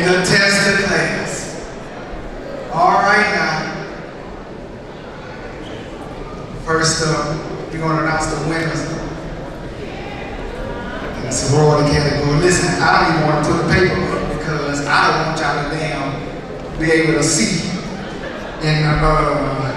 test the class. All right now. First up, we're going to announce the winners in the sorority category. Listen, I don't even want to put the paper up because I don't want y'all to damn be able to see in